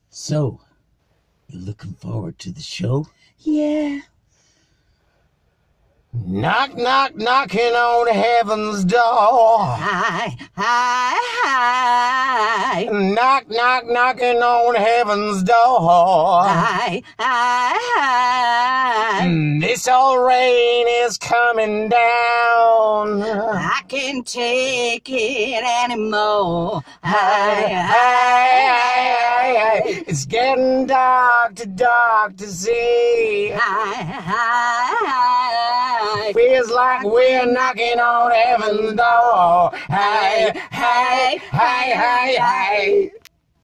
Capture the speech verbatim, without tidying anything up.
So, you looking forward to the show? Yeah. Knock, knock, knocking on heaven's door. Hi, hi, hi. Knock, knock, knocking on heaven's door. Hi, hi, hi. This old rain is coming down. I can't take it anymore. Hi, Hi, hi, hi, hi. It's getting dark, too dark to see. hi, hi, hi. Feels like we're knocking on heaven's door. Hey, hey, hey, hey, hey.